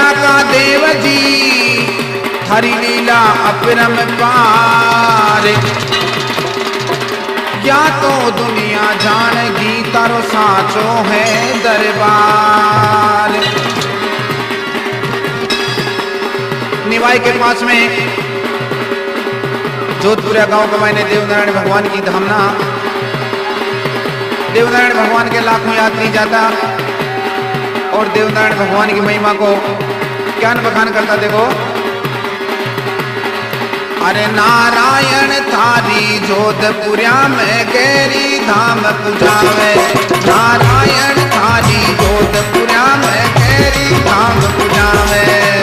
का देव जी हरि लीला अपरम पार। या तो दुनिया जानेगी तारो साचो है दरबार। निवाई के पास में जोधपुरा गांव का मैंने देवनारायण भगवान की धामना। देवनारायण भगवान के लाखों यात्री जाता और देवनारायण भगवान की महिमा को ज्ञान बखान करता। देखो, अरे नारायण थारी जोधपुरा में गैरी धाम पुजावे। नारायण थारी जोधपुरा में गैरी धाम पुजावे।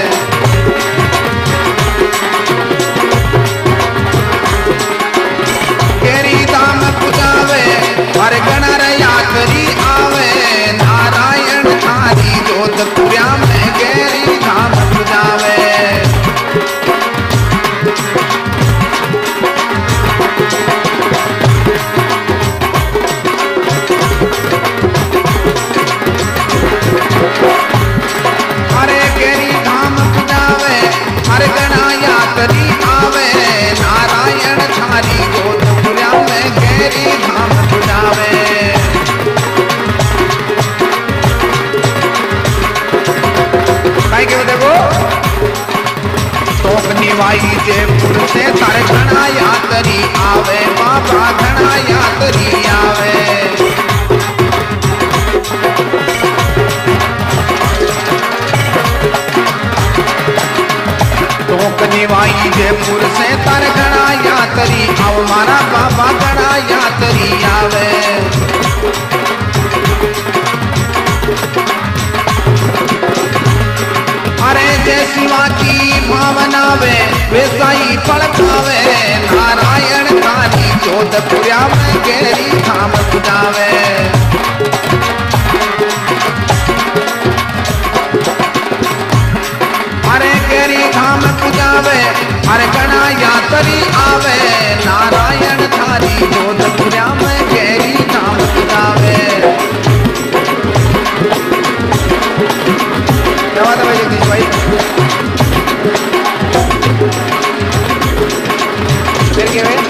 गैरी धाम पुजावे हर गणर यात्री आवे। नारायण थारी जोधपुरा में गैरी धाम पुजावे। अरे गैरी धाम पुजावे हर गणा यात्री आवे। नारायण थारी जोधपुरा में गैरी धाम पुजावे। के देखो, तो निवाई जयपुर से तारे घना यात्री आवे। बाबा घना यात्री आवे। तो निवाई जयपुर से तारे घना यात्री आओ। मारा बाबा घना यात्री आवे। अरे जय शिवा की भावना वे वैसा ही पड़कावे। नारायण थारी जोधपुरा में गैरी धाम पुजावे। अरे गैरी धाम पुजावे अरे गणा यात्री आवे। नारायण थारी जोधपुरा में गैरी धाम पुजावे। क्या बात है भाई जगदीश भाई? फिर क्या है?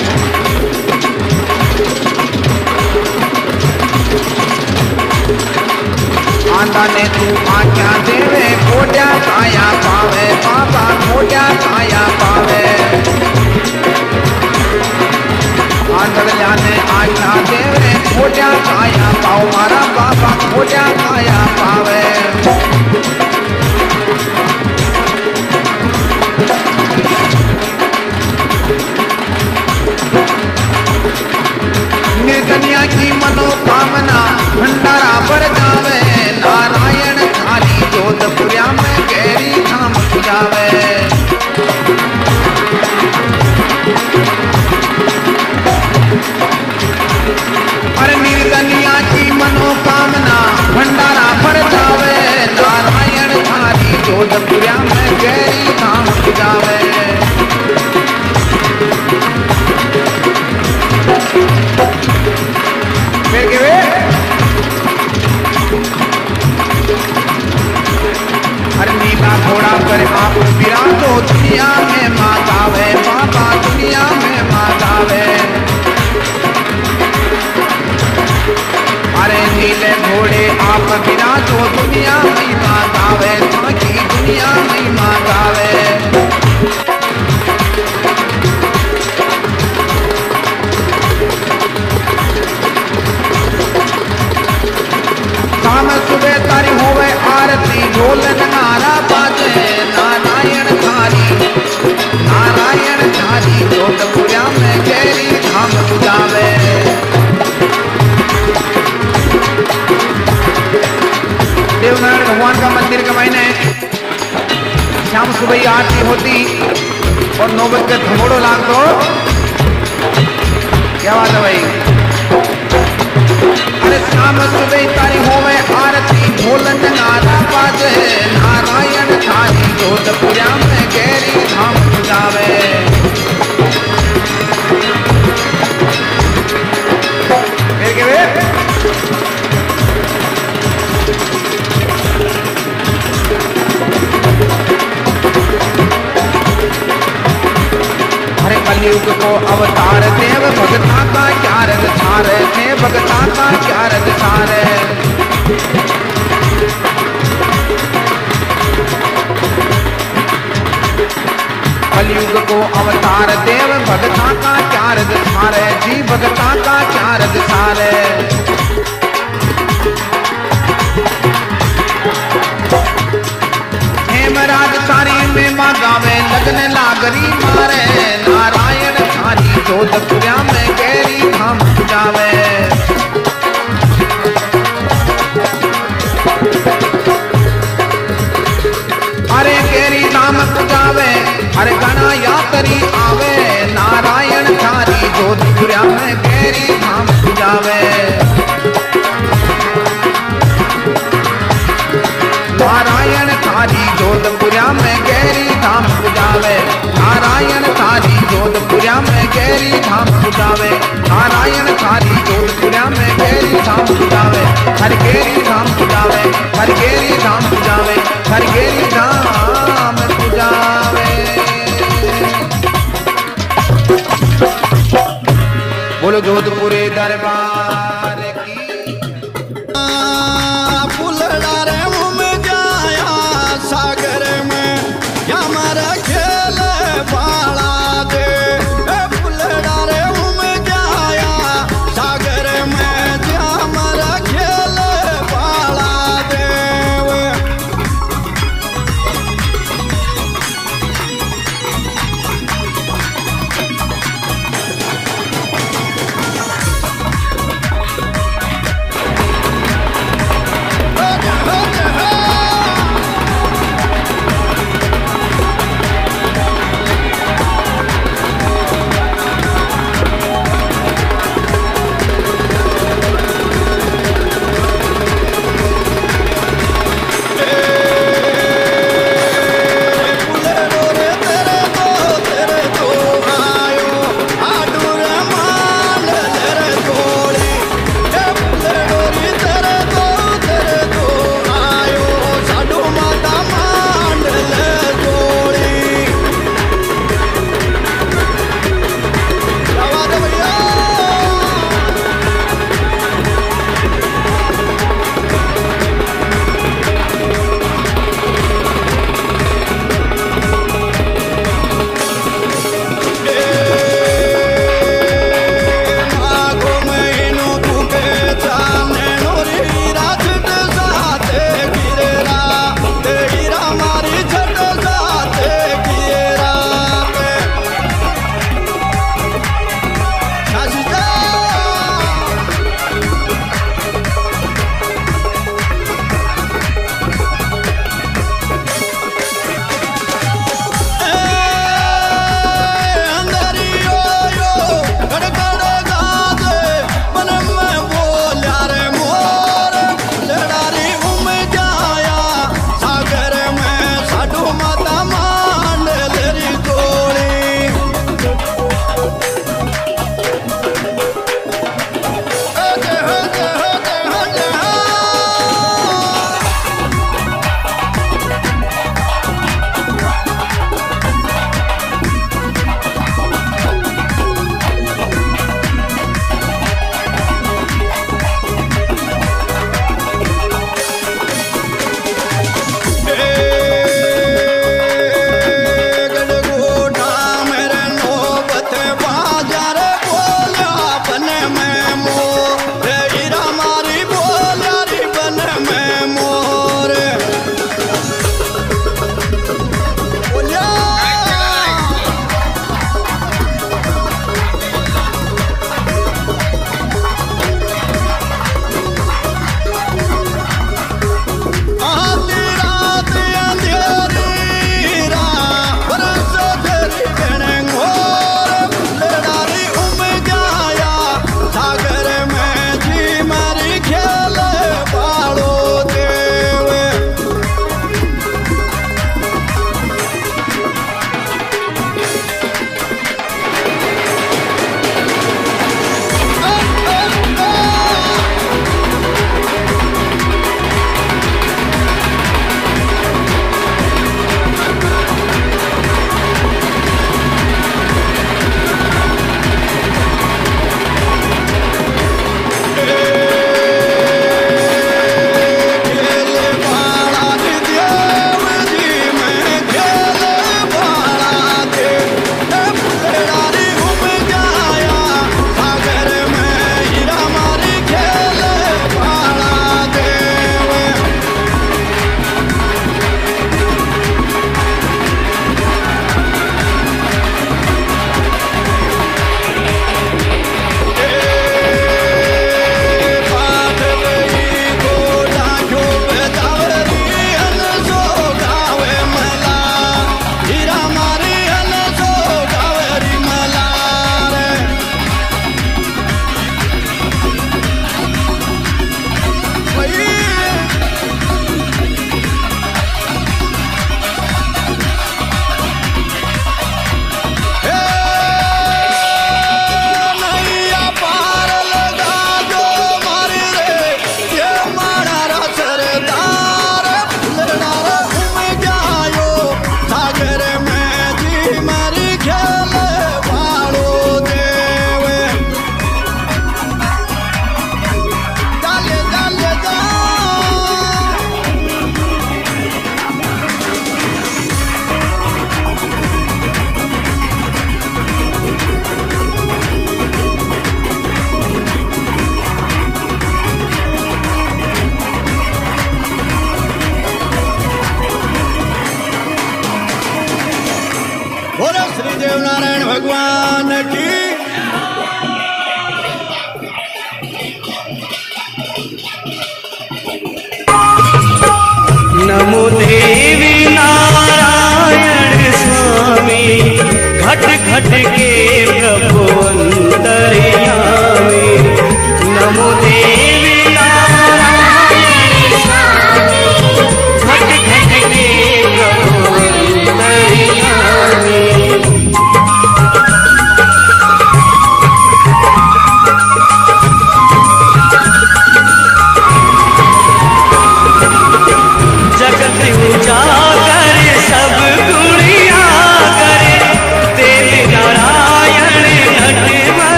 आंदा ने तू आज्ञा देवे खोजा काया पावे। बाबा खोजा काया पावे। आंदा ने आज्ञा देवे खोजा काया पाओ। मारा बाबा खोजा काया पावे। निर्धनिया की मनोकामना भंडारा भर जावे। नारायण थारी जोधपुरा में गैरी धाम पुजावे। अरे निर्धनिया की मनोकामना भंडारा भर जावे। नारायण थारी जोधपुरा में गैरी धाम पुजावे। हर नीला घोड़ा पर आप विराजो दुनिया में मातावे। बाबा दुनिया में मातावे। अरे नीले घोड़े आप विराजो दुनिया में मातावे। ताकि दुनिया में मातावे। शाम सुबह तारी होवे आरती ढोल नगारा बाजे। नारायण थारी जोधपुरा में गैरी धाम पुजावे। देवनारायण भगवान का मंदिर का महीने शाम सुबह आरती होती और नौबत के धमोड़ो लाग दो। क्या बात है भाई? अरे शाम सुबह तारी होवे आरती ढोल नगारा बाजे। नारायण थारी जोधपुरा में गैरी धाम पुजावे। फिर के कलयुग को अवतार देव भगता का क्या रंग छारे थे भगता का क्या रंग छारे। कलयुग को अवतार देव भगता का क्या रंग छारे जी भगता का क्या रंग छारे। हेमराज सारी में माँ गावे लगन लागरी मारे नारायण थारी जोधपुरिया में गहरी धाम जावे। अरे गहरी धाम पुजावे अरे गणा यात्री आवे नारायण थारी जोधपुरिया में गहरी धाम पुजावे। नारायण थारी जोधपुरिया में गहरी धाम पुजावे नारायण थारी जोधपुरिया में गहरी धाम पुजावे नारायण थारी जोधपुरिया में गहरी धाम पुजावे हर गहरी धाम पुजावे हर गहरी धाम पुजावे हर गहरी धाम पुजावे। बोलो जोधपुरी दरबार।